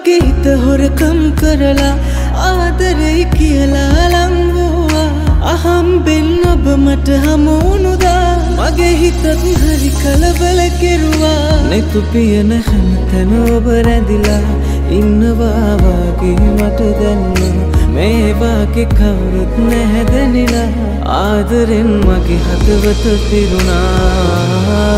මගේ හිත හොරකම් කරලා ආදරේ කියලා ලංවුවා අහම්බෙන් ඔබ මට හමු වුණුදා මගේ හිතත් හරි කලබල කෙරුවා නෙතු පියන හැමතැන ඔබ රැඳිලා ඉන්නවා වගේ මට දැනුණා මේ වාගේ කවුරුත් නැහැ දැනිලා ආදරෙන් මගේ හදවත පිරුණා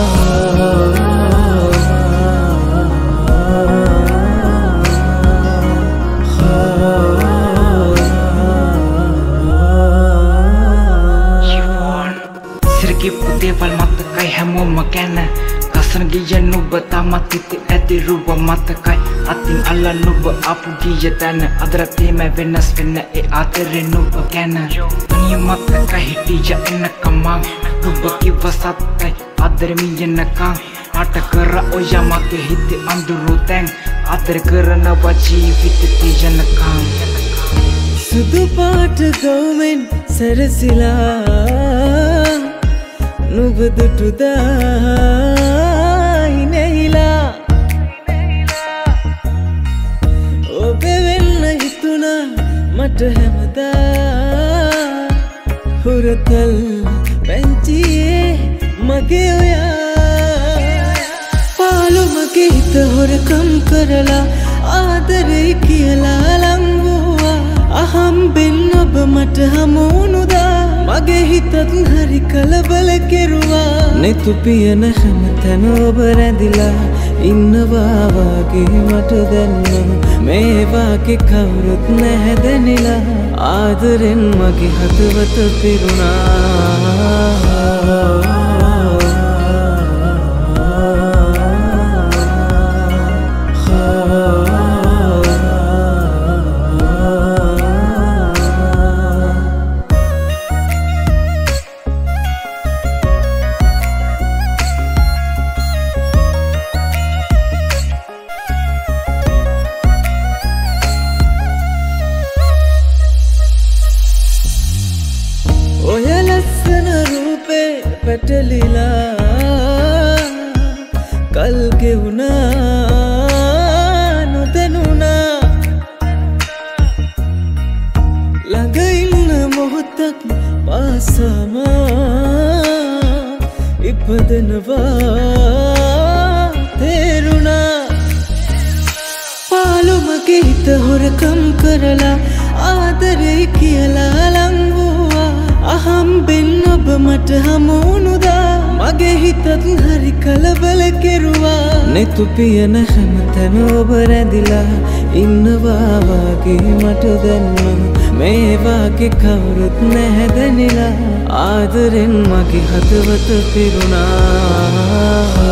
දේවල් මතකයි හැමෝම ගැන කසන ගිය නුඹ තමත් ඉති ඇති රුව මතකයි අතින් අල්ලන් නුඹ ආපු ගිය තැන අදට තේම වෙනස් වෙන්න ඒ ආදරේ නුඹ ගැන අනිය මතකයි හිටිය එන්නකම නුඹ කිව්ව සත්‍යයි ආදරේ මියනකම් ආට කර ඔය මගේ හිතේ අඳුරු තැන් ආදර කරනවා ජීවිතේ තියනකම් සුදු පාට ගවුමෙන් සැරසිලා නුඹ දුටුදායි නැහිලා ඔබ වෙන්න හිතුණා මට හැමදා හුරතල් පැංචියේ මගේ ඔයා පාළු මගේ හිත හොරකම් කරලා ආදරේ කියලා ලංවුවා අහම්බෙන් ඔබ මට හමු වුණුදා මගේ හිතත් හරි කලබල කෙරුවා නෙතු පියන හැමතැන ඔබ රැඳිලා ඉන්නවා වගේ මට දැනුණා මේ වාගේ කවුරුත් නැහැ දැනිලා ආදරෙන් මගේ හදවත පිරුණා ඔය ලස්සන රූපේ පැටලිලා කල් ගෙවුණා නොදැනුණා ළඟ ඉන්න මොහොතක් පාසම ඉපදෙනවා තේරුණා පාළු මගේ හිත හොරකම් කරලා ආදරේ කියලා ලංවුවා අහම්බෙන් ඔබ මට හමු වුණුදා මගේ හිතත් හරි කලබල කෙරුවා නෙතු පියන හැමතැන ඔබ රැඳිලා ඉන්නවා වගේ මට දැනුණා මේ වාගේ කවුරුත් නැහැ දැනිලා ආදරෙන් මගේ හදවත පිරුණා